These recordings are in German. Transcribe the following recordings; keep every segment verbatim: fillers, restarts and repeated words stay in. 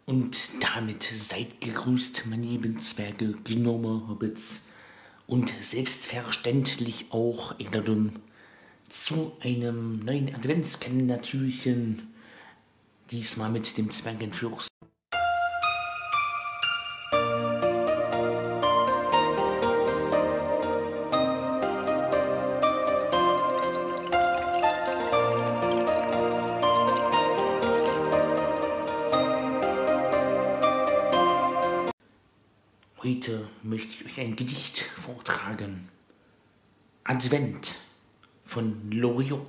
Und damit seid gegrüßt, meine lieben Zwerge, Gnome, Hobbits und selbstverständlich auch Egnadum zu einem neuen Adventskalender-Türchen, diesmal mit dem Zwergenfürst. Heute möchte ich euch ein Gedicht vortragen. Advent von Loriot.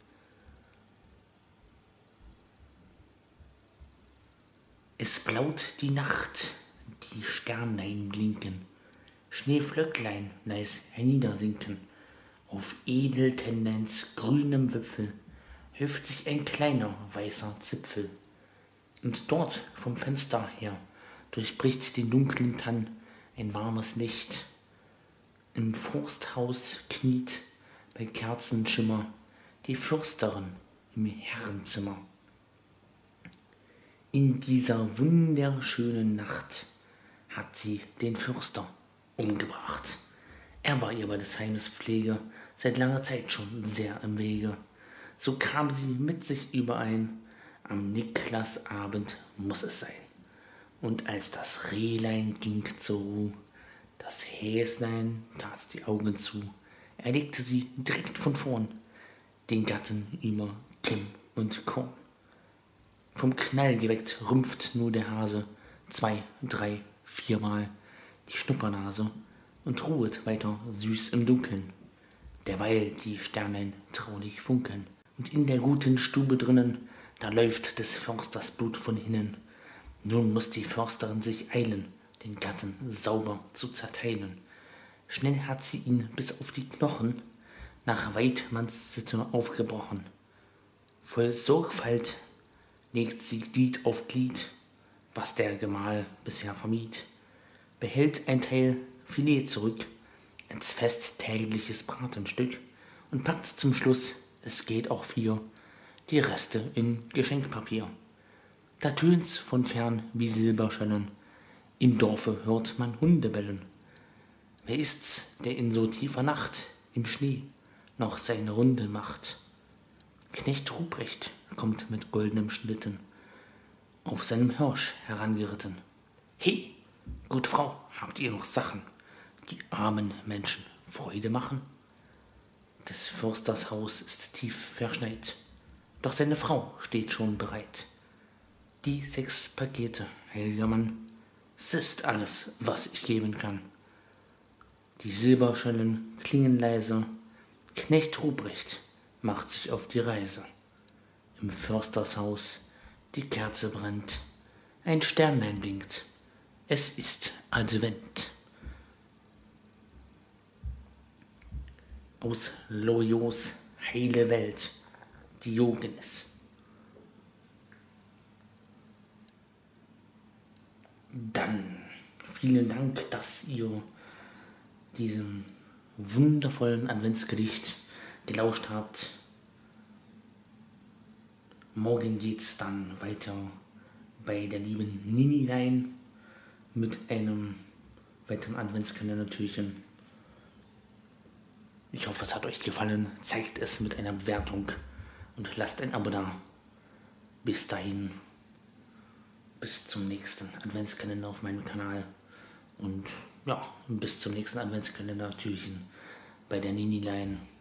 Es blaut die Nacht, die Sternlein blinken, Schneeflöcklein leis herniedersinken. Auf Edeltendenz grünem Wipfel hüpft sich ein kleiner weißer Zipfel. Und dort vom Fenster her durchbricht den dunklen Tann ein warmes Licht. Im Forsthaus kniet bei Kerzenschimmer die Fürsterin im Herrenzimmer. In dieser wunderschönen Nacht hat sie den Fürster umgebracht. Er war ihr bei des Heimes Pflege seit langer Zeit schon sehr im Wege. So kam sie mit sich überein, am Niklasabend muss es sein. Und als das Rehlein ging zur Ruh, das Häslein tat die Augen zu, erlegte sie direkt von vorn den Gatten über Kim und Korn. Vom Knall geweckt rümpft nur der Hase zwei, drei, viermal die Schnuppernase und ruhet weiter süß im Dunkeln, derweil die Sternlein traulich funkeln. Und in der guten Stube drinnen, da läuft des Försters Blut von hinnen. Nun muss die Försterin sich eilen, den Gatten sauber zu zerteilen. Schnell hat sie ihn bis auf die Knochen nach Weidmanns Sitte aufgebrochen. Voll Sorgfalt legt sie Glied auf Glied, was der Gemahl bisher vermied, behält ein Teil Filet zurück, ins festtägliches Bratenstück und packt zum Schluss, es geht auch vier, die Reste in Geschenkpapier. Da tönt's von fern wie Silberschellen, im Dorfe hört man Hunde bellen. Wer ist's, der in so tiefer Nacht im Schnee noch seine Runde macht? Knecht Ruprecht kommt mit goldenem Schlitten auf seinem Hirsch herangeritten. He, gut Frau, habt ihr noch Sachen, die armen Menschen Freude machen? Des Försters Haus ist tief verschneit, doch seine Frau steht schon bereit. Die sechs Pakete, heiliger Mann, es ist alles, was ich geben kann. Die Silberschellen klingen leise, Knecht Ruprecht macht sich auf die Reise. Im Försters Haus die Kerze brennt, ein Sternlein blinkt, es ist Advent. Aus Loriots Heile Welt, Diogenes. Dann vielen Dank, dass ihr diesem wundervollen Adventsgedicht gelauscht habt. Morgen geht's dann weiter bei der lieben Ninilein mit einem weiteren Adventskalender-Türchen. Ich hoffe, es hat euch gefallen. Zeigt es mit einer Bewertung und lasst ein Abo da. Bis dahin. Bis zum nächsten Adventskalender auf meinem Kanal und ja, bis zum nächsten Adventskalender-Türchen bei der Ninilein.